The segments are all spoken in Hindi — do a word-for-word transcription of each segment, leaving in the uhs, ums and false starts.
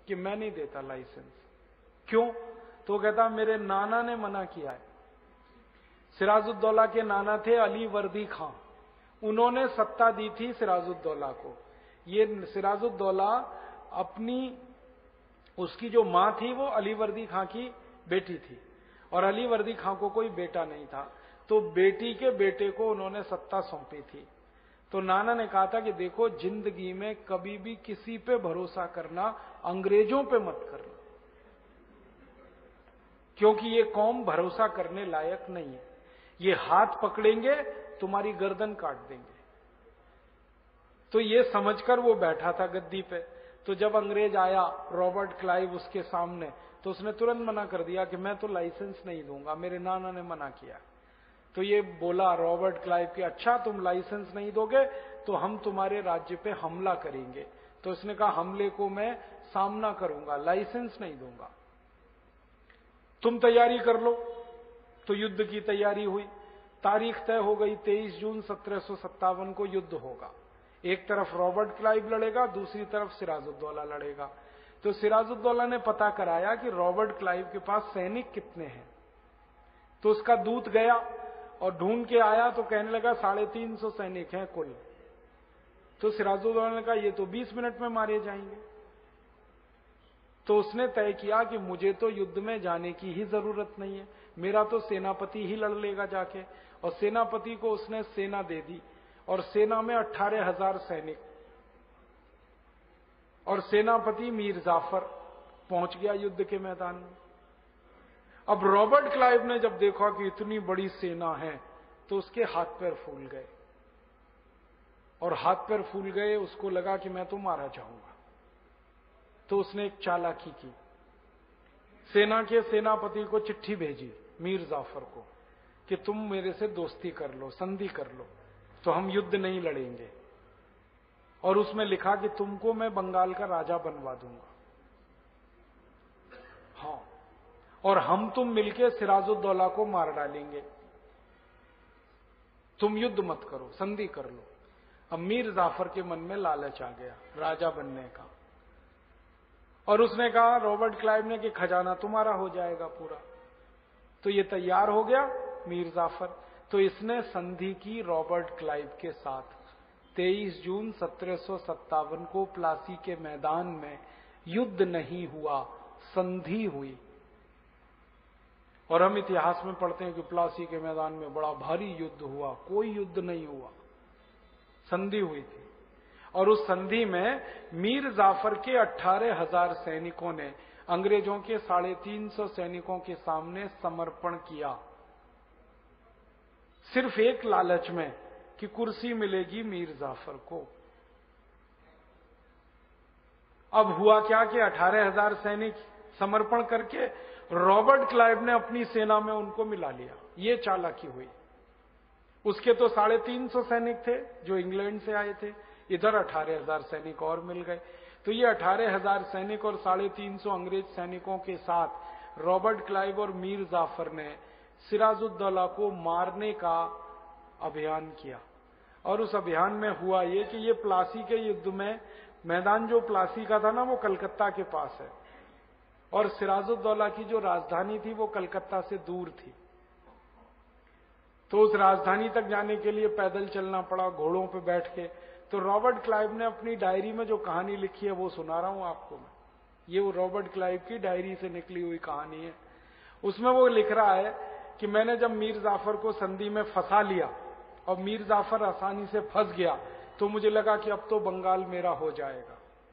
कि मैं नहीं देता लाइसेंस। क्यों? तो कहता मेरे नाना ने मना किया है। सिराजुद्दौला के नाना थे अली वर्दी खां, उन्होंने सत्ता दी थी सिराजुद्दौला को। ये सिराजुद्दौला अपनी, उसकी जो मां थी वो अली वर्दी खां की बेटी थी और अली वर्दी खां को कोई बेटा नहीं था, तो बेटी के बेटे को उन्होंने सत्ता सौंपी थी। तो नाना ने कहा था कि देखो, जिंदगी में कभी भी किसी पे भरोसा करना, अंग्रेजों पे मत करना, क्योंकि ये कौम भरोसा करने लायक नहीं है। ये हाथ पकड़ेंगे, तुम्हारी गर्दन काट देंगे। तो ये समझकर वो बैठा था गद्दी पे। तो जब अंग्रेज आया, रॉबर्ट क्लाइव उसके सामने, तो उसने तुरंत मना कर दिया कि मैं तो लाइसेंस नहीं दूंगा, मेरे नाना ने मना किया। तो ये बोला रॉबर्ट क्लाइव कि अच्छा, तुम लाइसेंस नहीं दोगे तो हम तुम्हारे राज्य पे हमला करेंगे। तो उसने कहा हमले को मैं सामना करूंगा, लाइसेंस नहीं दूंगा, तुम तैयारी कर लो। तो युद्ध की तैयारी हुई, तारीख तय हो गई, तेईस जून सत्रह सौ सत्तावन को युद्ध होगा। एक तरफ रॉबर्ट क्लाइव लड़ेगा, दूसरी तरफ सिराजुद्दौला लड़ेगा। तो सिराजुद्दौला ने पता कराया कि रॉबर्ट क्लाइव के पास सैनिक कितने हैं। तो उसका दूत गया और ढूंढ के आया, तो कहने लगा साढ़े तीन सौ सैनिक हैं कुल। तो सिराजुद्दौला ने कहा ये तो बीस मिनट में मारे जाएंगे। तो उसने तय किया कि मुझे तो युद्ध में जाने की ही जरूरत नहीं है, मेरा तो सेनापति ही लड़ लेगा जाके। और सेनापति को उसने सेना दे दी, और सेना में अट्ठारह हजार सैनिक, और सेनापति मीर जाफर पहुंच गया युद्ध के मैदान में। अब रॉबर्ट क्लाइव ने जब देखा कि इतनी बड़ी सेना है, तो उसके हाथ पैर फूल गए, और हाथ पैर फूल गए, उसको लगा कि मैं तो मारा जाऊंगा। तो उसने एक चालाकी की, सेना के सेनापति को चिट्ठी भेजी मीर जाफर को कि तुम मेरे से दोस्ती कर लो, संधि कर लो, तो हम युद्ध नहीं लड़ेंगे। और उसमें लिखा कि तुमको मैं बंगाल का राजा बनवा दूंगा, हाँ, और हम तुम मिलके सिराजुद्दौला को मार डालेंगे, तुम युद्ध मत करो, संधि कर लो। अब मीर जाफर के मन में लालच आ गया राजा बनने का, और उसने कहा रॉबर्ट क्लाइव ने कि खजाना तुम्हारा हो जाएगा पूरा। तो ये तैयार हो गया मीर जाफर। तो इसने संधि की रॉबर्ट क्लाइव के साथ। तेईस जून सत्रह सौ सत्तावन को प्लासी के मैदान में युद्ध नहीं हुआ, संधि हुई। और हम इतिहास में पढ़ते हैं कि प्लासी के मैदान में बड़ा भारी युद्ध हुआ, कोई युद्ध नहीं हुआ, संधि हुई थी। और उस संधि में मीर जाफर के अट्ठारह हजार सैनिकों ने अंग्रेजों के साढ़े तीन सौ सैनिकों के सामने समर्पण किया, सिर्फ एक लालच में कि कुर्सी मिलेगी मीर जाफर को। अब हुआ क्या कि अठारह हजार सैनिक समर्पण करके रॉबर्ट क्लाइव ने अपनी सेना में उनको मिला लिया। ये चालाकी हुई। उसके तो साढ़े तीन सौ सैनिक थे जो इंग्लैंड से आए थे, इधर अठारह हजार सैनिक और मिल गए। तो ये अठारह हजार सैनिक और साढ़े तीन सौ अंग्रेज सैनिकों के साथ रॉबर्ट क्लाइव और मीर जाफर ने सिराजुद्दौला को मारने का अभियान किया। और उस अभियान में हुआ ये कि ये प्लासी के युद्ध में, मैदान जो प्लासी का था ना वो कलकत्ता के पास है, और सिराजुद्दौला की जो राजधानी थी वो कलकत्ता से दूर थी। तो उस राजधानी तक जाने के लिए पैदल चलना पड़ा, घोड़ों पे बैठ के। तो रॉबर्ट क्लाइव ने अपनी डायरी में जो कहानी लिखी है वो सुना रहा हूं आपको मैं। ये वो रॉबर्ट क्लाइव की डायरी से निकली हुई कहानी है। उसमें वो लिख रहा है कि मैंने जब मीर जाफर को संधि में फंसा लिया और मीर जाफर आसानी से फंस गया, तो मुझे लगा कि अब तो बंगाल मेरा हो जाएगा,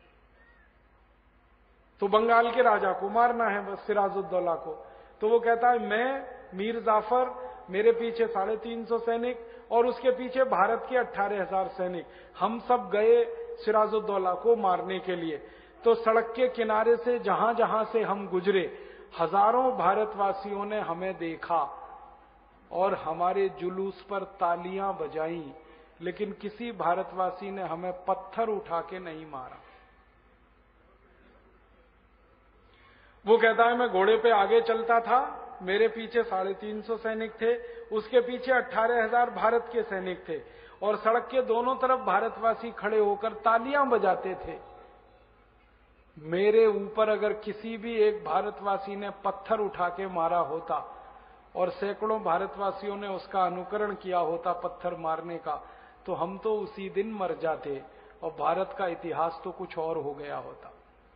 तो बंगाल के राजा को मारना है बस, सिराजुद्दौला को। तो वो कहता है मैं, मीर जाफर, मेरे पीछे साढ़े तीन सौ सैनिक और उसके पीछे भारत के अट्ठारह हजार सैनिक, हम सब गए सिराजुद्दौला को मारने के लिए। तो सड़क के किनारे से जहां जहां से हम गुजरे, हजारों भारतवासियों ने हमें देखा और हमारे जुलूस पर तालियां बजाई, लेकिन किसी भारतवासी ने हमें पत्थर उठा के नहीं मारा। वो कहता है मैं घोड़े पे आगे चलता था, मेरे पीछे साढ़े तीन सौ सैनिक थे, उसके पीछे अट्ठारह हजार भारत के सैनिक थे, और सड़क के दोनों तरफ भारतवासी खड़े होकर तालियां बजाते थे। मेरे ऊपर अगर किसी भी एक भारतवासी ने पत्थर उठा के मारा होता और सैकड़ों भारतवासियों ने उसका अनुकरण किया होता पत्थर मारने का, तो हम तो उसी दिन मर जाते और भारत का इतिहास तो कुछ और हो गया होता।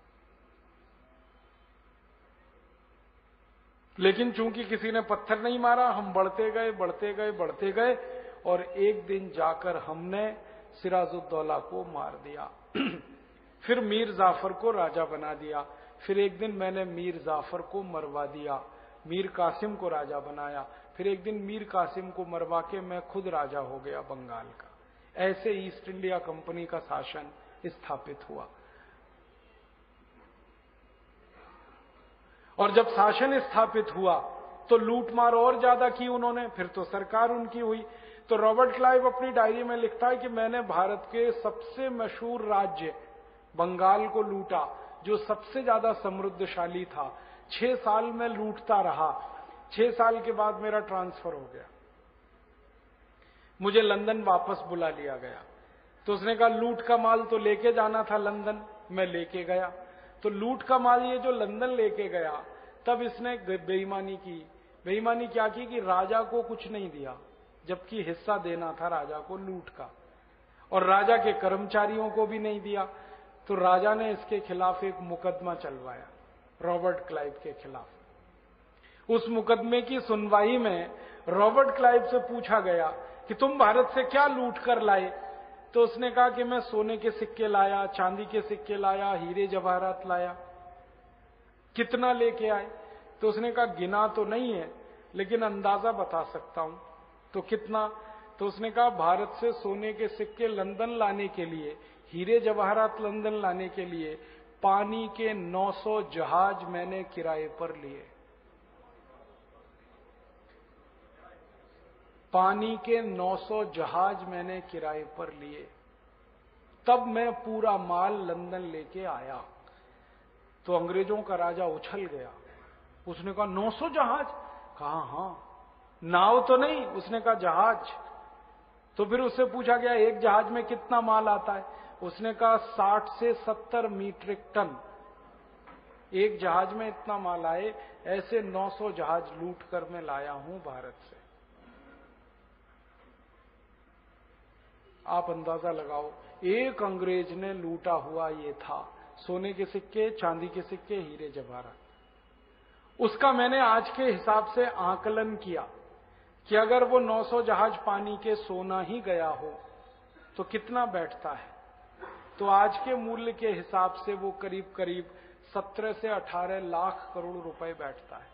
लेकिन चूंकि किसी ने पत्थर नहीं मारा, हम बढ़ते गए बढ़ते गए बढ़ते गए और एक दिन जाकर हमने सिराजुद्दौला को मार दिया। फिर मीर जाफर को राजा बना दिया। फिर एक दिन मैंने मीर जाफर को मरवा दिया, मीर कासिम को राजा बनाया। फिर एक दिन मीर कासिम को मरवा के मैं खुद राजा हो गया बंगाल का। ऐसे ईस्ट इंडिया कंपनी का शासन स्थापित हुआ। और जब शासन स्थापित हुआ तो लूटमार और ज्यादा की उन्होंने, फिर तो सरकार उनकी हुई। तो रॉबर्ट क्लाइव अपनी डायरी में लिखता है कि मैंने भारत के सबसे मशहूर राज्य बंगाल को लूटा, जो सबसे ज्यादा समृद्धशाली था। छह साल में लूटता रहा। छह साल के बाद मेरा ट्रांसफर हो गया, मुझे लंदन वापस बुला लिया गया। तो उसने कहा लूट का माल तो लेके जाना था लंदन, मैं लेके गया। तो लूट का माल ये जो लंदन लेके गया, तब इसने बेईमानी की। बेईमानी क्या की कि राजा को कुछ नहीं दिया, जबकि हिस्सा देना था राजा को लूट का, और राजा के कर्मचारियों को भी नहीं दिया। तो राजा ने इसके खिलाफ एक मुकदमा चलवाया, रॉबर्ट क्लाइव के खिलाफ। उस मुकदमे की सुनवाई में रॉबर्ट क्लाइव से पूछा गया कि तुम भारत से क्या लूट कर लाए? तो उसने कहा कि मैं सोने के सिक्के लाया, चांदी के सिक्के लाया, हीरे जवाहरात लाया। कितना लेके आए? तो उसने कहा गिना तो नहीं है, लेकिन अंदाजा बता सकता हूं। तो कितना? तो उसने कहा भारत से सोने के सिक्के लंदन लाने के लिए, हीरे जवाहरात लंदन लाने के लिए पानी के नौ सौ जहाज मैंने किराए पर लिए। पानी के नौ सौ जहाज मैंने किराए पर लिए, तब मैं पूरा माल लंदन लेके आया। तो अंग्रेजों का राजा उछल गया। उसने कहा नौ सौ जहाज? कहा हां। नाव तो नहीं? उसने कहा जहाज। तो फिर उससे पूछा गया एक जहाज में कितना माल आता है? उसने कहा साठ से सत्तर मीट्रिक टन। एक जहाज में इतना माल आए, ऐसे नौ सौ जहाज लूट कर मैं लाया हूं भारत से। आप अंदाजा लगाओ, एक अंग्रेज ने लूटा हुआ ये था, सोने के सिक्के, चांदी के सिक्के, हीरे जवाहरात। उसका मैंने आज के हिसाब से आकलन किया कि अगर वो नौ सौ जहाज पानी के सोना ही गया हो तो कितना बैठता है। तो आज के मूल्य के हिसाब से वो करीब करीब सत्रह से अठारह लाख करोड़ रुपए बैठता है।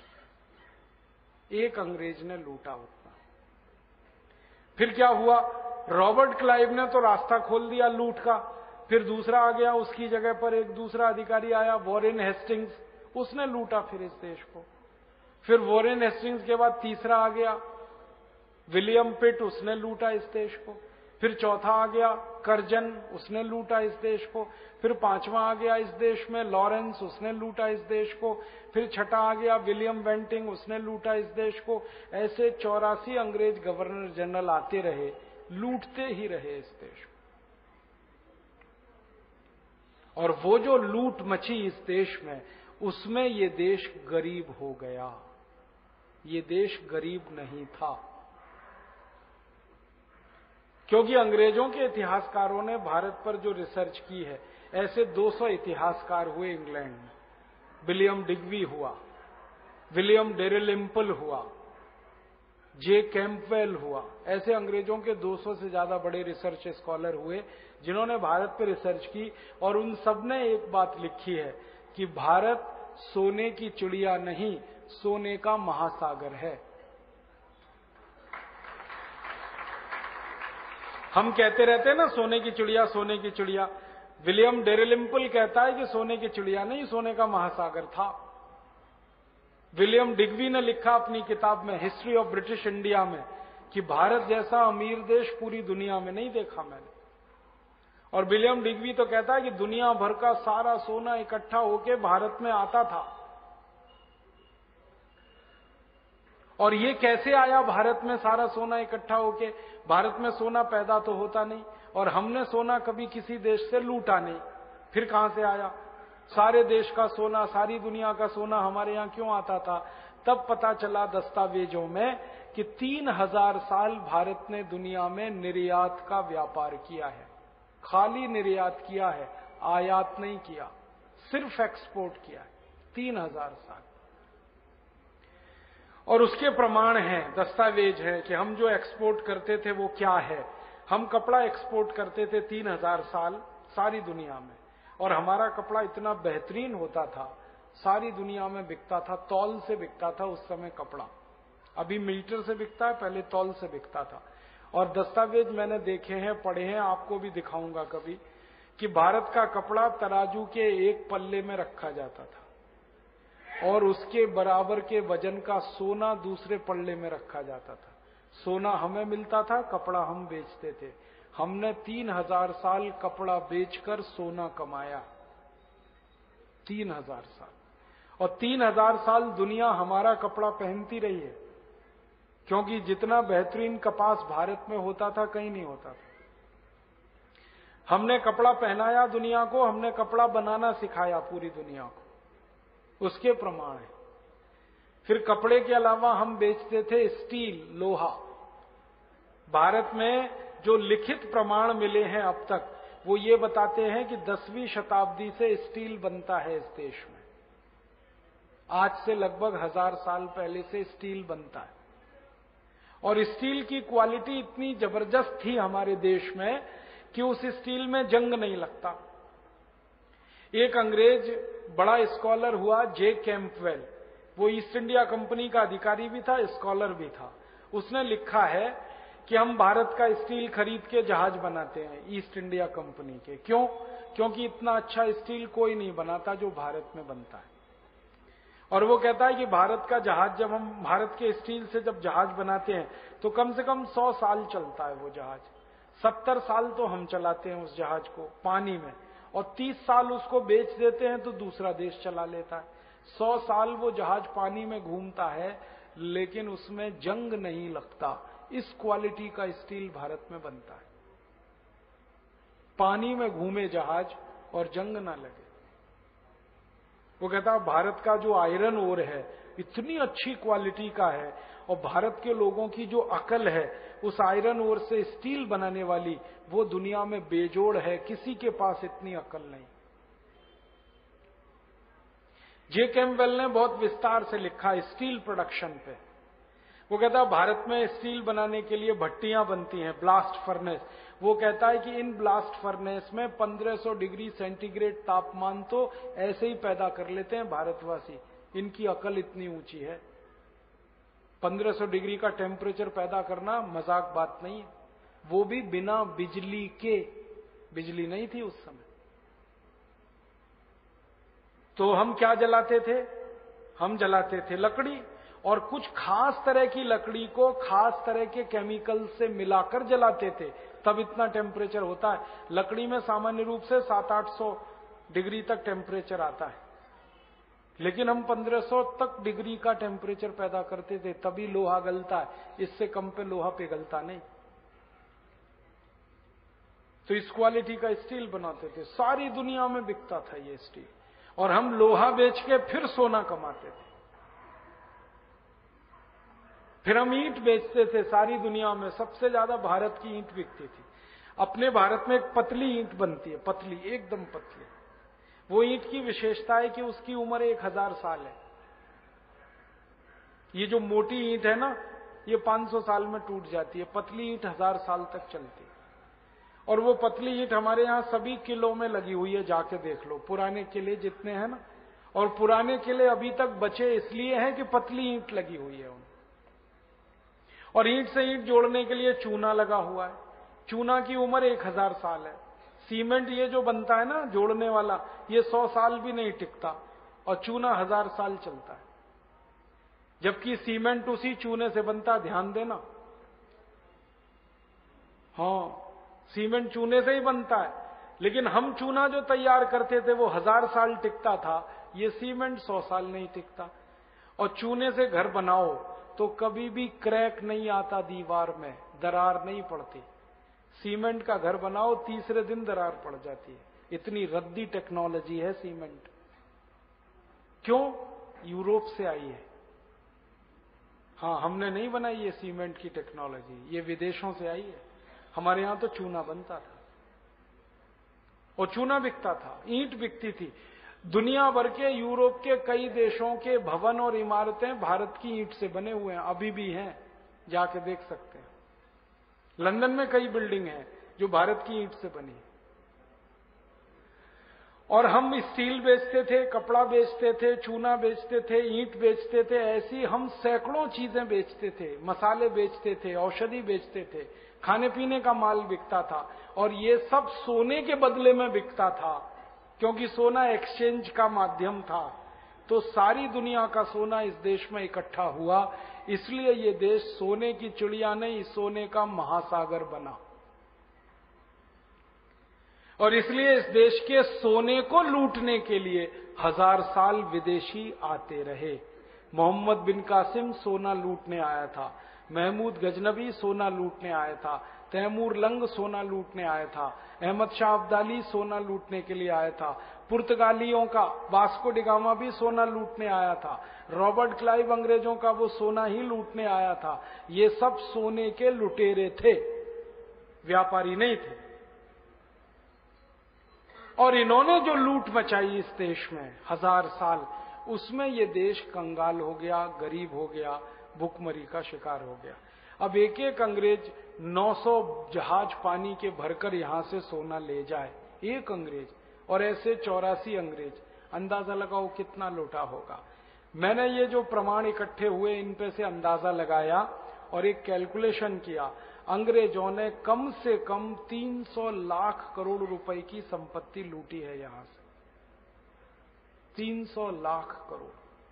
एक अंग्रेज ने लूटा उतना। फिर क्या हुआ? रॉबर्ट क्लाइव ने तो रास्ता खोल दिया लूट का। फिर दूसरा आ गया, उसकी जगह पर एक दूसरा अधिकारी आया, वॉरेन हेस्टिंग्स, उसने लूटा फिर इस देश को। फिर वॉरेन हेस्टिंग्स के बाद तीसरा आ गया विलियम पिट, उसने लूटा इस देश को। फिर चौथा आ गया कर्जन, उसने लूटा इस देश को। फिर पांचवा आ गया इस देश में लॉरेंस, उसने लूटा इस देश को। फिर छठा आ गया विलियम बेंटिंग, उसने लूटा इस देश को। ऐसे चौरासी अंग्रेज गवर्नर जनरल आते रहे, लूटते ही रहे इस देश को। और वो जो लूट मची इस देश में, उसमें ये देश गरीब हो गया। ये देश गरीब नहीं था, क्योंकि अंग्रेजों के इतिहासकारों ने भारत पर जो रिसर्च की है, ऐसे दो सौ इतिहासकार हुए इंग्लैंड में। विलियम डिग्वी हुआ, विलियम डेरिलिम्पल हुआ, जे कैंपवेल हुआ। ऐसे अंग्रेजों के दो सौ से ज्यादा बड़े रिसर्च स्कॉलर हुए जिन्होंने भारत पर रिसर्च की, और उन सब ने एक बात लिखी है कि भारत सोने की चिड़िया नहीं, सोने का महासागर है। हम कहते रहते हैं ना सोने की चिड़िया, सोने की चिड़िया। विलियम डेरिलिम्पल कहता है कि सोने की चिड़िया नहीं, सोने का महासागर था। विलियम डिग्वी ने लिखा अपनी किताब में हिस्ट्री ऑफ ब्रिटिश इंडिया में कि भारत जैसा अमीर देश पूरी दुनिया में नहीं देखा मैंने। और विलियम डिग्वी तो कहता है कि दुनिया भर का सारा सोना इकट्ठा होके भारत में आता था। और ये कैसे आया भारत में सारा सोना इकट्ठा होके? भारत में सोना पैदा तो होता नहीं, और हमने सोना कभी किसी देश से लूटा नहीं, फिर कहां से आया? सारे देश का सोना, सारी दुनिया का सोना हमारे यहाँ क्यों आता था? तब पता चला दस्तावेजों में कि तीन हजार साल भारत ने दुनिया में निर्यात का व्यापार किया है। खाली निर्यात किया है, आयात नहीं किया, सिर्फ एक्सपोर्ट किया है तीन हजार साल। और उसके प्रमाण हैं, दस्तावेज है कि हम जो एक्सपोर्ट करते थे वो क्या है। हम कपड़ा एक्सपोर्ट करते थे तीन हजार साल सारी दुनिया में, और हमारा कपड़ा इतना बेहतरीन होता था, सारी दुनिया में बिकता था, तौल से बिकता था उस समय कपड़ा। अभी मीटर से बिकता है, पहले तौल से बिकता था। और दस्तावेज मैंने देखे हैं, पढ़े हैं, आपको भी दिखाऊंगा कभी, कि भारत का कपड़ा तराजू के एक पल्ले में रखा जाता था और उसके बराबर के वजन का सोना दूसरे पल्ले में रखा जाता था। सोना हमें मिलता था, कपड़ा हम बेचते थे। हमने तीन हजार साल कपड़ा बेचकर सोना कमाया, तीन हजार साल। और तीन हजार साल दुनिया हमारा कपड़ा पहनती रही है, क्योंकि जितना बेहतरीन कपास भारत में होता था कहीं नहीं होता था। हमने कपड़ा पहनाया दुनिया को, हमने कपड़ा बनाना सिखाया पूरी दुनिया को, उसके प्रमाण है। फिर कपड़े के अलावा हम बेचते थे स्टील, लोहा। भारत में जो लिखित प्रमाण मिले हैं अब तक, वो ये बताते हैं कि दसवीं शताब्दी से स्टील बनता है इस देश में। आज से लगभग हजार साल पहले से स्टील बनता है, और स्टील की क्वालिटी इतनी जबरदस्त थी हमारे देश में कि उस स्टील में जंग नहीं लगता। एक अंग्रेज बड़ा स्कॉलर हुआ, जे कैंपवेल, वो ईस्ट इंडिया कंपनी का अधिकारी भी था, स्कॉलर भी था। उसने लिखा है कि हम भारत का स्टील खरीद के जहाज बनाते हैं ईस्ट इंडिया कंपनी के। क्यों? क्योंकि इतना अच्छा स्टील कोई नहीं बनाता जो भारत में बनता है। और वो कहता है कि भारत का जहाज, जब हम भारत के स्टील से जब जहाज बनाते हैं तो कम से कम सौ साल चलता है वो जहाज। सत्तर साल तो हम चलाते हैं उस जहाज को पानी में, और तीस साल उसको बेच देते हैं तो दूसरा देश चला लेता है। सौ साल वो जहाज पानी में घूमता है, लेकिन उसमें जंग नहीं लगता। इस क्वालिटी का स्टील भारत में बनता है, पानी में घूमे जहाज और जंग ना लगे। वो कहता भारत का जो आयरन ओर है इतनी अच्छी क्वालिटी का है, और भारत के लोगों की जो अकल है उस आयरन ओर से स्टील बनाने वाली, वो दुनिया में बेजोड़ है, किसी के पास इतनी अकल नहीं। जे कैम्पबेल ने बहुत विस्तार से लिखा स्टील प्रोडक्शन पे। वो कहता है भारत में स्टील बनाने के लिए भट्टियां बनती हैं, ब्लास्ट फर्नेस। वो कहता है कि इन ब्लास्ट फर्नेस में पंद्रह सौ डिग्री सेंटीग्रेड तापमान तो ऐसे ही पैदा कर लेते हैं भारतवासी, इनकी अकल इतनी ऊंची है। पंद्रह सौ डिग्री का टेम्परेचर पैदा करना मजाक बात नहीं है, वो भी बिना बिजली के। बिजली नहीं थी उस समय। तो हम क्या जलाते थे? हम जलाते थे लकड़ी, और कुछ खास तरह की लकड़ी को खास तरह के केमिकल से मिलाकर जलाते थे, तब इतना टेम्परेचर होता है। लकड़ी में सामान्य रूप से सात आठ सौ डिग्री तक टेम्परेचर आता है, लेकिन हम पंद्रह सौ तक डिग्री का टेम्परेचर पैदा करते थे, तभी लोहा गलता है। इससे कम पे लोहा पिघलता नहीं। तो इस क्वालिटी का स्टील बनाते थे, सारी दुनिया में बिकता था ये स्टील, और हम लोहा बेच के फिर सोना कमाते थे। फिर हम ईंट बेचते थे, सारी दुनिया में सबसे ज्यादा भारत की ईंट बिकती थी। अपने भारत में एक पतली ईंट बनती है, पतली, एकदम पतली। वो ईंट की विशेषता है कि उसकी उम्र एक हजार साल है। ये जो मोटी ईंट है ना, ये पांच सौ साल में टूट जाती है, पतली ईंट हजार साल तक चलती है। और वो पतली ईंट हमारे यहाँ सभी किलों में लगी हुई है, जाके देख लो, पुराने किले जितने हैं ना। और पुराने किले अभी तक बचे इसलिए हैं कि पतली ईंट लगी हुई है उन। और ईंट से ईंट जोड़ने के लिए चूना लगा हुआ है। चूना की उम्र एक हजार साल है। सीमेंट ये जो बनता है ना जोड़ने वाला, ये सौ साल भी नहीं टिकता, और चूना हजार साल चलता है। जबकि सीमेंट उसी चूने से बनता, ध्यान देना। हाँ, सीमेंट चूने से ही बनता है, लेकिन हम चूना जो तैयार करते थे वो हजार साल टिकता था, ये सीमेंट सौ साल नहीं टिकता। और चूने से घर बनाओ तो कभी भी क्रैक नहीं आता, दीवार में दरार नहीं पड़ती। सीमेंट का घर बनाओ, तीसरे दिन दरार पड़ जाती है। इतनी रद्दी टेक्नोलॉजी है सीमेंट। क्यों? यूरोप से आई है। हाँ, हमने नहीं बनाई ये सीमेंट की टेक्नोलॉजी, ये विदेशों से आई है। हमारे यहां तो चूना बनता था और चूना बिकता था, ईंट बिकती थी। दुनिया भर के यूरोप के कई देशों के भवन और इमारतें भारत की ईंट से बने हुए हैं, अभी भी हैं, जाके देख सकते हैं। लंदन में कई बिल्डिंग हैं जो भारत की ईंट से बनी है। और हम स्टील बेचते थे, कपड़ा बेचते थे, चूना बेचते थे, ईंट बेचते थे, ऐसी हम सैकड़ों चीजें बेचते थे, मसाले बेचते थे, औषधि बेचते थे, खाने पीने का माल बिकता था। और ये सब सोने के बदले में बिकता था, क्योंकि सोना एक्सचेंज का माध्यम था। तो सारी दुनिया का सोना इस देश में इकट्ठा हुआ, इसलिए ये देश सोने की चिड़िया नहीं, सोने का महासागर बना। और इसलिए इस देश के सोने को लूटने के लिए हजार साल विदेशी आते रहे। मोहम्मद बिन कासिम सोना लूटने आया था, महमूद गजनबी सोना लूटने आया था, तैमूर लंग सोना लूटने आया था, अहमद शाह अब्दाली सोना लूटने के लिए आया था, पुर्तगालियों का वास्को डिगामा भी सोना लूटने आया था, रॉबर्ट क्लाइव अंग्रेजों का वो सोना ही लूटने आया था। ये सब सोने के लुटेरे थे, व्यापारी नहीं थे। और इन्होंने जो लूट मचाई इस देश में हजार साल, उसमें ये देश कंगाल हो गया, गरीब हो गया, भूखमरी का शिकार हो गया। अब एक एक अंग्रेज नौ सौ जहाज पानी के भरकर यहां से सोना ले जाए, एक अंग्रेज, और ऐसे चौरासी अंग्रेज, अंदाजा लगाओ कितना लूटा होगा। मैंने ये जो प्रमाण इकट्ठे हुए इन पे से अंदाजा लगाया और एक कैलकुलेशन किया। अंग्रेजों ने कम से कम तीन सौ लाख करोड़ रुपए की संपत्ति लूटी है यहां से, तीन सौ लाख करोड़।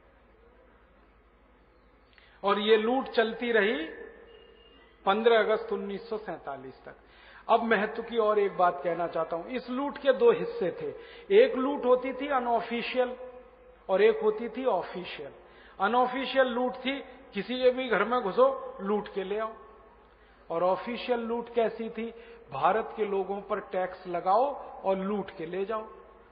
और ये लूट चलती रही पंद्रह अगस्त उन्नीस सौ सैंतालीस तक। अब महत्व की और एक बात कहना चाहता हूं। इस लूट के दो हिस्से थे। एक लूट होती थी अनऑफिशियल और एक होती थी ऑफिशियल। अनऑफिशियल लूट थी, किसी के भी घर में घुसो, लूट के ले आओ। और ऑफिशियल लूट कैसी थी? भारत के लोगों पर टैक्स लगाओ और लूट के ले जाओ।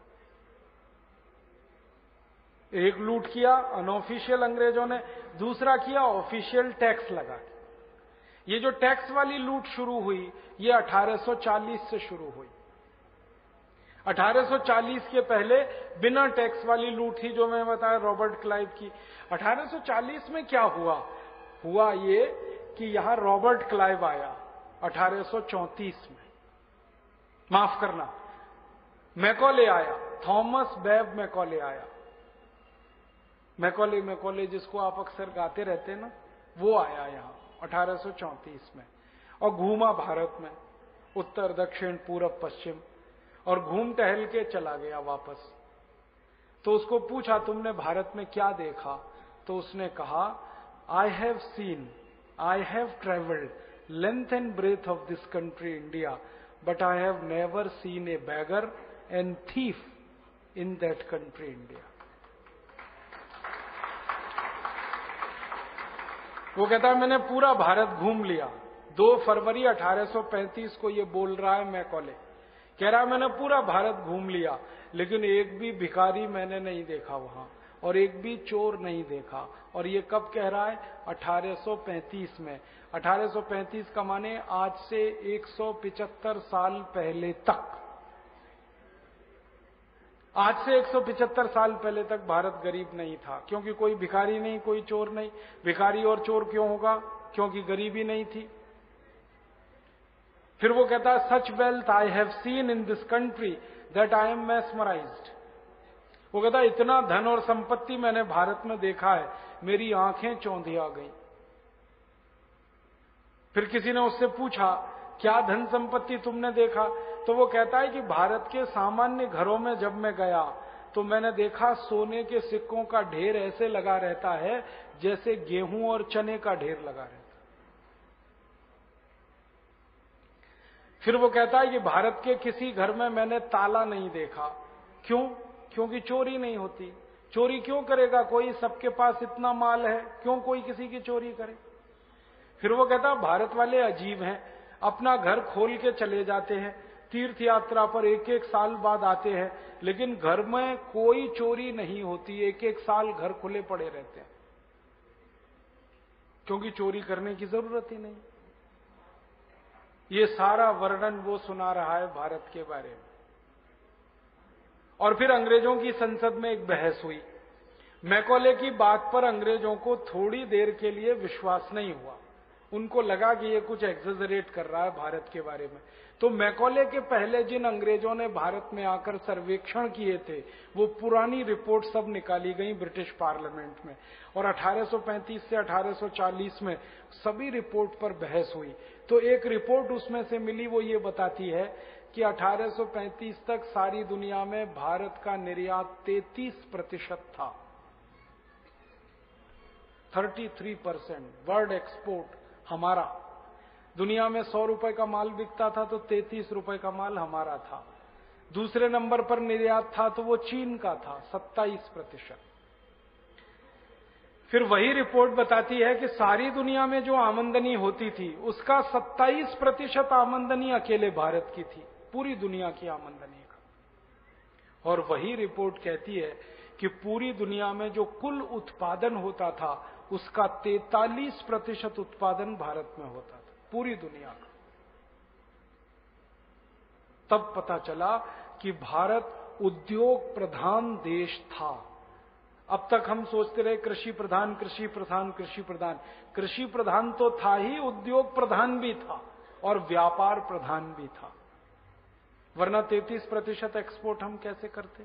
एक लूट किया अनऑफिशियल अंग्रेजों ने, दूसरा किया ऑफिशियल टैक्स लगा के। ये जो टैक्स वाली लूट शुरू हुई, ये अठारह सौ चालीस से शुरू हुई। अठारह सौ चालीस के पहले बिना टैक्स वाली लूट थी, जो मैं बताया रॉबर्ट क्लाइव की। अठारह सौ चालीस में क्या हुआ? हुआ ये कि यहां रॉबर्ट क्लाइव आया अठारह सौ चौंतीस में, माफ करना, मैकॉले आया, थॉमस बेब मैकॉले आया। मैकॉले मैकॉले जिसको आप अक्सर गाते रहते हैं ना, वो आया यहां अठारह सौ चौंतीस में और घूमा भारत में, उत्तर दक्षिण पूरब पश्चिम, और घूम टहल के चला गया वापस। तो उसको पूछा तुमने भारत में क्या देखा? तो उसने कहा, I have seen, I have travelled length and breadth of this country India, but I have never seen a beggar and thief in that country India. वो कहता है मैंने पूरा भारत घूम लिया। दो फरवरी अठारह सौ पैंतीस को ये बोल रहा है मैकॉले, कह रहा है मैंने पूरा भारत घूम लिया, लेकिन एक भी भिखारी मैंने नहीं देखा वहां, और एक भी चोर नहीं देखा। और ये कब कह रहा है? अठारह सौ पैंतीस में। अठारह सौ पैंतीस का माने आज से एक सौ पिचहत्तर साल पहले तक। आज से एक सौ पिचहत्तर साल पहले तक भारत गरीब नहीं था, क्योंकि कोई भिखारी नहीं, कोई चोर नहीं। भिखारी और चोर क्यों होगा? क्योंकि गरीबी नहीं थी। फिर वो कहता है, such wealth I have seen in this country that I am mesmerised. वो कहता है इतना धन और संपत्ति मैंने भारत में देखा है, मेरी आंखें चौंधिया गई। फिर किसी ने उससे पूछा, क्या धन संपत्ति तुमने देखा? तो वो कहता है कि भारत के सामान्य घरों में जब मैं गया तो मैंने देखा सोने के सिक्कों का ढेर ऐसे लगा रहता है जैसे गेहूं और चने का ढेर लगा रहता है। फिर वो कहता है कि भारत के किसी घर में मैंने ताला नहीं देखा। क्यों? क्योंकि चोरी नहीं होती। चोरी क्यों करेगा कोई? सबके पास इतना माल है, क्यों कोई किसी की चोरी करे? फिर वो कहता भारत वाले अजीब हैं, अपना घर खोल के चले जाते हैं, तीर्थ यात्रा पर एक एक साल बाद आते हैं, लेकिन घर में कोई चोरी नहीं होती, एक एक साल घर खुले पड़े रहते हैं, क्योंकि चोरी करने की जरूरत ही नहीं। ये सारा वर्णन वो सुना रहा है भारत के बारे में। और फिर अंग्रेजों की संसद में एक बहस हुई। मैकॉले की बात पर अंग्रेजों को थोड़ी देर के लिए विश्वास नहीं हुआ, उनको लगा कि ये कुछ एग्जेजरेट कर रहा है भारत के बारे में। तो मैकॉले के पहले जिन अंग्रेजों ने भारत में आकर सर्वेक्षण किए थे, वो पुरानी रिपोर्ट सब निकाली गई ब्रिटिश पार्लियामेंट में, और अठारह सौ पैंतीस से अठारह सौ चालीस में सभी रिपोर्ट पर बहस हुई। तो एक रिपोर्ट उसमें से मिली, वो ये बताती है कि अठारह सौ पैंतीस तक सारी दुनिया में भारत का निर्यात तैंतीस प्रतिशत था, तैंतीस परसेंट वर्ल्ड एक्सपोर्ट हमारा। दुनिया में सौ रुपए का माल बिकता था तो तैंतीस रुपए का माल हमारा था। दूसरे नंबर पर निर्यात था तो वो चीन का था, सत्ताईस प्रतिशत। फिर वही रिपोर्ट बताती है कि सारी दुनिया में जो आमदनी होती थी उसका सत्ताईस प्रतिशत आमदनी अकेले भारत की थी, पूरी दुनिया की आमदनी का। और वही रिपोर्ट कहती है कि पूरी दुनिया में जो कुल उत्पादन होता था उसका तैंतालीस प्रतिशत उत्पादन भारत में होता था, पूरी दुनिया का। तब पता चला कि भारत उद्योग प्रधान देश था। अब तक हम सोचते रहे कृषि प्रधान कृषि प्रधान कृषि प्रधान कृषि प्रधान तो था ही, उद्योग प्रधान भी था और व्यापार प्रधान भी था, वरना तैंतीस प्रतिशत एक्सपोर्ट हम कैसे करते।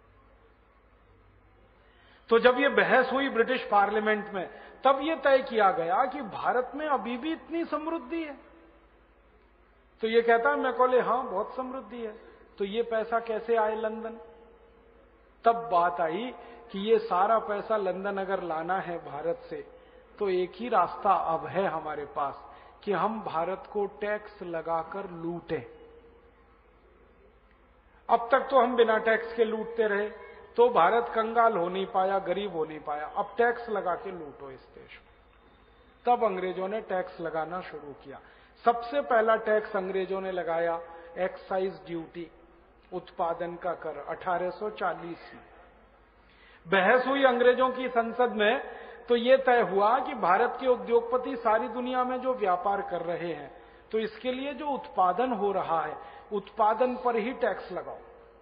तो जब ये बहस हुई ब्रिटिश पार्लियामेंट में, तब ये तय किया गया कि भारत में अभी भी इतनी समृद्धि है। तो ये कहता है मैकॉले, हां बहुत समृद्धि है, तो ये पैसा कैसे आए लंदन। तब बात आई कि ये सारा पैसा लंदन अगर लाना है भारत से, तो एक ही रास्ता अब है हमारे पास कि हम भारत को टैक्स लगाकर लूटें। अब तक तो हम बिना टैक्स के लूटते रहे, तो भारत कंगाल हो नहीं पाया, गरीब हो नहीं पाया। अब टैक्स लगा के लूटो इस देश में। तब अंग्रेजों ने टैक्स लगाना शुरू किया। सबसे पहला टैक्स अंग्रेजों ने लगाया एक्साइज ड्यूटी, उत्पादन का कर, अठारह सौ चालीस में। बहस हुई अंग्रेजों की संसद में, तो यह तय हुआ कि भारत के उद्योगपति सारी दुनिया में जो व्यापार कर रहे हैं, तो इसके लिए जो उत्पादन हो रहा है, उत्पादन पर ही टैक्स लगाओ।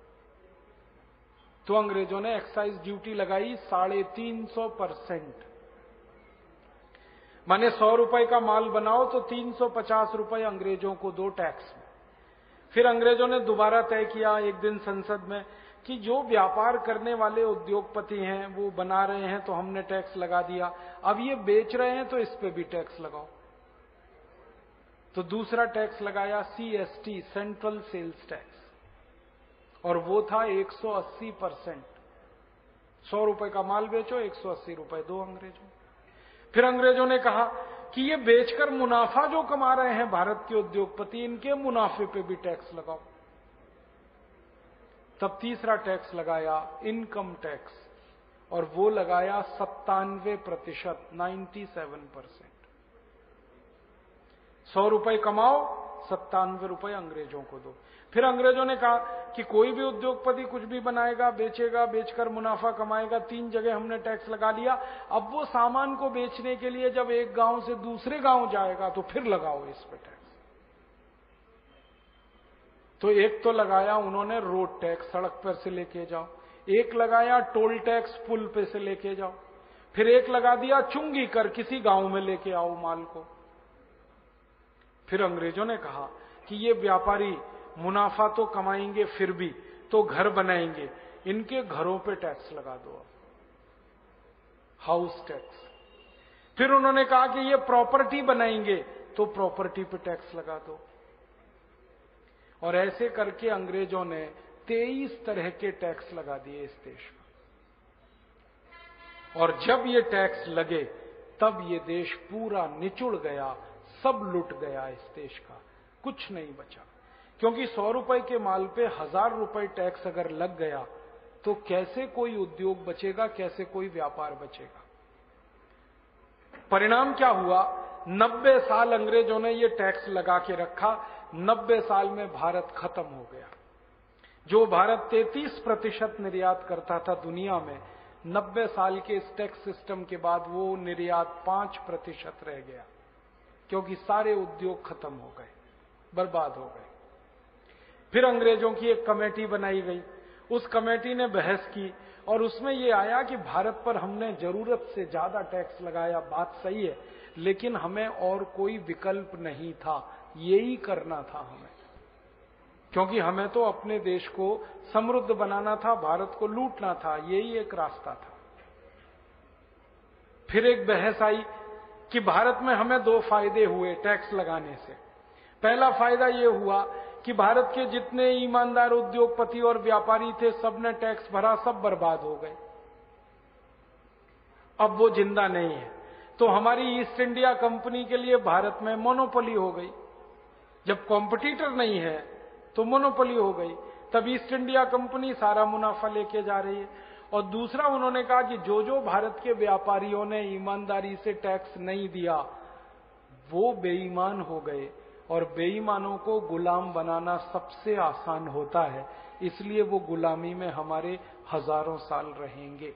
तो अंग्रेजों ने एक्साइज ड्यूटी लगाई साढ़े तीन सौ परसेंट। माने सौ रुपए का माल बनाओ तो तीन सौ पचास रुपए अंग्रेजों को दो टैक्स में। फिर अंग्रेजों ने दोबारा तय किया एक दिन संसद में कि जो व्यापार करने वाले उद्योगपति हैं वो बना रहे हैं तो हमने टैक्स लगा दिया, अब ये बेच रहे हैं तो इस पे भी टैक्स लगाओ। तो दूसरा टैक्स लगाया सीएसटी, सेंट्रल सेल्स टैक्स, और वो था एक सौ अस्सी परसेंट। सौ रुपए का माल बेचो, एक सौ अस्सी रुपए दो अंग्रेजों। फिर अंग्रेजों ने कहा कि ये बेचकर मुनाफा जो कमा रहे हैं भारत के उद्योगपति, इनके मुनाफे पे भी टैक्स लगाओ। तब तीसरा टैक्स लगाया इनकम टैक्स, और वो लगाया सत्तानवे प्रतिशत, नाइन्टी सेवन परसेंट। सौ रुपए कमाओ, सत्तानवे रुपए अंग्रेजों को दो। फिर अंग्रेजों ने कहा कि कोई भी उद्योगपति कुछ भी बनाएगा, बेचेगा, बेचकर मुनाफा कमाएगा, तीन जगह हमने टैक्स लगा दिया। अब वो सामान को बेचने के लिए जब एक गांव से दूसरे गांव जाएगा तो फिर लगाओ इस पे टैक्स। तो एक तो लगाया उन्होंने रोड टैक्स, सड़क पर से लेके जाओ। एक लगाया टोल टैक्स, पुल पे से लेके जाओ। फिर एक लगा दिया चुंगी कर, किसी गांव में लेके आओ माल को। फिर अंग्रेजों ने कहा कि ये व्यापारी मुनाफा तो कमाएंगे, फिर भी तो घर बनाएंगे, इनके घरों पे टैक्स लगा दो, हाउस टैक्स। फिर उन्होंने कहा कि ये प्रॉपर्टी बनाएंगे तो प्रॉपर्टी पे टैक्स लगा दो। और ऐसे करके अंग्रेजों ने तेईस तरह के टैक्स लगा दिए इस देश में। और जब ये टैक्स लगे तब ये देश पूरा निचुड़ गया, सब लुट गया इस देश का, कुछ नहीं बचा। क्योंकि सौ रुपए के माल पे हजार रुपए टैक्स अगर लग गया तो कैसे कोई उद्योग बचेगा, कैसे कोई व्यापार बचेगा। परिणाम क्या हुआ, नब्बे साल अंग्रेजों ने ये टैक्स लगा के रखा, नब्बे साल में भारत खत्म हो गया। जो भारत तैंतीस प्रतिशत निर्यात करता था दुनिया में, नब्बे साल के इस टैक्स सिस्टम के बाद वो निर्यात पांच प्रतिशत रह गया, क्योंकि सारे उद्योग खत्म हो गए, बर्बाद हो गए। फिर अंग्रेजों की एक कमेटी बनाई गई, उस कमेटी ने बहस की और उसमें यह आया कि भारत पर हमने जरूरत से ज्यादा टैक्स लगाया, बात सही है, लेकिन हमें और कोई विकल्प नहीं था, यही करना था हमें, क्योंकि हमें तो अपने देश को समृद्ध बनाना था, भारत को लूटना था, यही एक रास्ता था। फिर एक बहस आई कि भारत में हमें दो फायदे हुए टैक्स लगाने से। पहला फायदा यह हुआ कि भारत के जितने ईमानदार उद्योगपति और व्यापारी थे, सबने टैक्स भरा, सब बर्बाद हो गए, अब वो जिंदा नहीं है। तो हमारी ईस्ट इंडिया कंपनी के लिए भारत में मोनोपोली हो गई। जब कॉम्पिटिटर नहीं है तो मोनोपोली हो गई, तब ईस्ट इंडिया कंपनी सारा मुनाफा लेके जा रही है। और दूसरा उन्होंने कहा कि जो जो भारत के व्यापारियों ने ईमानदारी से टैक्स नहीं दिया वो बेईमान हो गए, और बेईमानों को गुलाम बनाना सबसे आसान होता है, इसलिए वो गुलामी में हमारे हजारों साल रहेंगे।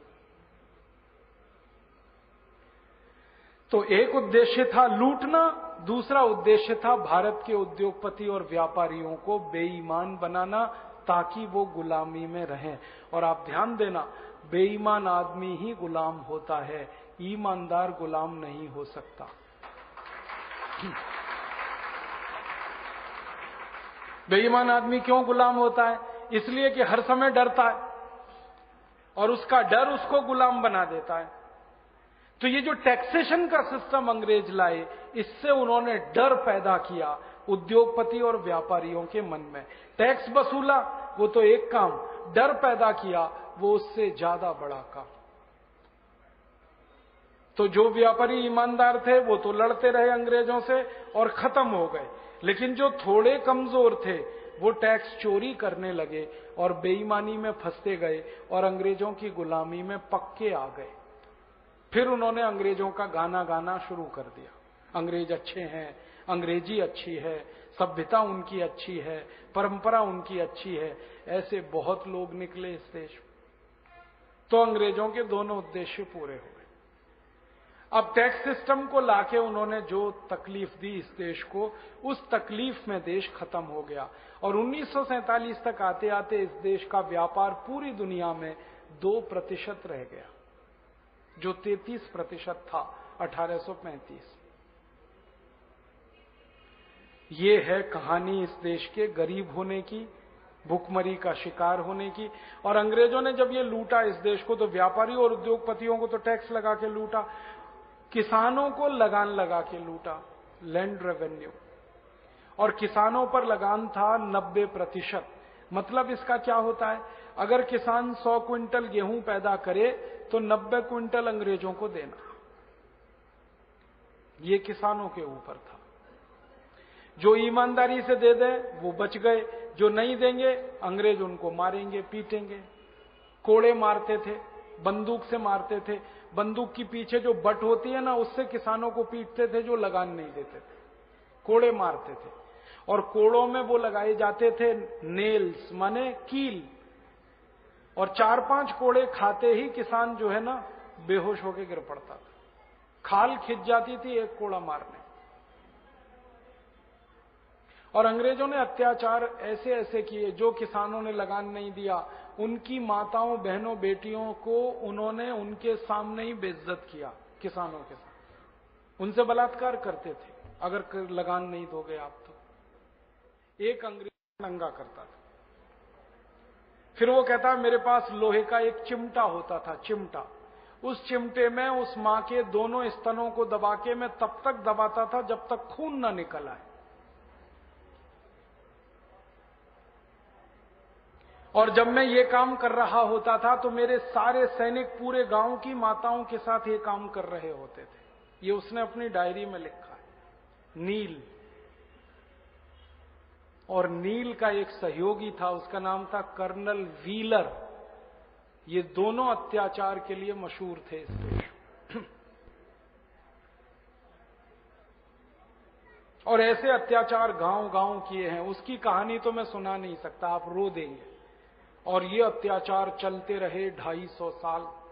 तो एक उद्देश्य था लूटना, दूसरा उद्देश्य था भारत के उद्योगपति और व्यापारियों को बेईमान बनाना, ताकि वो गुलामी में रहें। और आप ध्यान देना, बेईमान आदमी ही गुलाम होता है, ईमानदार गुलाम नहीं हो सकता। बेईमान आदमी क्यों गुलाम होता है? इसलिए कि हर समय डरता है और उसका डर उसको गुलाम बना देता है। तो ये जो टैक्सेशन का सिस्टम अंग्रेज लाए, इससे उन्होंने डर पैदा किया उद्योगपति और व्यापारियों के मन में। टैक्स वसूला वो तो एक काम, डर पैदा किया वो उससे ज्यादा बड़ा काम। तो जो व्यापारी ईमानदार थे वो तो लड़ते रहे अंग्रेजों से और खत्म हो गए, लेकिन जो थोड़े कमजोर थे वो टैक्स चोरी करने लगे और बेईमानी में फंसते गए और अंग्रेजों की गुलामी में पक्के आ गए। फिर उन्होंने अंग्रेजों का गाना गाना शुरू कर दिया, अंग्रेज अच्छे हैं, अंग्रेजी अच्छी है, सभ्यता उनकी अच्छी है, परंपरा उनकी अच्छी है। ऐसे बहुत लोग निकले इस देश में। तो अंग्रेजों के दोनों उद्देश्य पूरे हो गए। अब टैक्स सिस्टम को लाके उन्होंने जो तकलीफ दी इस देश को, उस तकलीफ में देश खत्म हो गया। और उन्नीस सौ सैंतालीस तक आते आते इस देश का व्यापार पूरी दुनिया में दो प्रतिशत रह गया, जो तैंतीस प्रतिशत था अठारह सौ पैंतीस। ये है कहानी इस देश के गरीब होने की, भुखमरी का शिकार होने की। और अंग्रेजों ने जब ये लूटा इस देश को, तो व्यापारी और उद्योगपतियों को तो टैक्स लगा के लूटा, किसानों को लगान लगा के लूटा, लैंड रेवेन्यू। और किसानों पर लगान था नब्बे प्रतिशत। मतलब इसका क्या होता है, अगर किसान सौ क्विंटल गेहूं पैदा करे तो नब्बे क्विंटल अंग्रेजों को देना। ये किसानों के ऊपर था। जो ईमानदारी से दे दे वो बच गए, जो नहीं देंगे अंग्रेज उनको मारेंगे, पीटेंगे। कोड़े मारते थे, बंदूक से मारते थे। बंदूक की पीछे जो बट होती है ना, उससे किसानों को पीटते थे जो लगान नहीं देते थे। कोड़े मारते थे। और कोड़ों में वो लगाए जाते थे नेल्स, माने कील। और चार पांच कोड़े खाते ही किसान जो है ना बेहोश होकर गिर पड़ता था। खाल खिंच जाती थी एक कोड़ा मारने। और अंग्रेजों ने अत्याचार ऐसे ऐसे किए, जो किसानों ने लगान नहीं दिया उनकी माताओं, बहनों, बेटियों को उन्होंने उनके सामने ही बेइज्जत किया। किसानों के साथ उनसे बलात्कार करते थे, अगर लगान नहीं दोगे आप तो। एक अंग्रेज नंगा करता था। फिर वो कहता है मेरे पास लोहे का एक चिमटा होता था, चिमटा। उस चिमटे में उस मां के दोनों स्तनों को दबा के मैं तब तक दबाता था जब तक खून ना निकल आए। और जब मैं ये काम कर रहा होता था तो मेरे सारे सैनिक पूरे गांव की माताओं के साथ ये काम कर रहे होते थे। ये उसने अपनी डायरी में लिखा है। नील, और नील का एक सहयोगी था, उसका नाम था कर्नल व्हीलर। ये दोनों अत्याचार के लिए मशहूर थे इस देश। और ऐसे अत्याचार गांव गांव किए हैं, उसकी कहानी तो मैं सुना नहीं सकता, आप रो देंगे। और ये अत्याचार चलते रहे ढाई सौ साल।